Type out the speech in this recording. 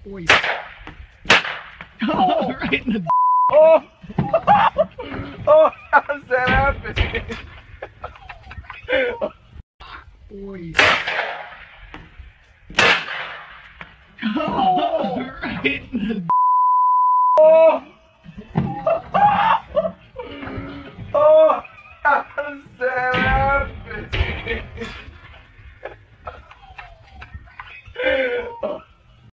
Boy. Oh, right in the. Oh! Oh, how does that happen? Boy. Oh, right in the. Oh! Oh, how does that happen?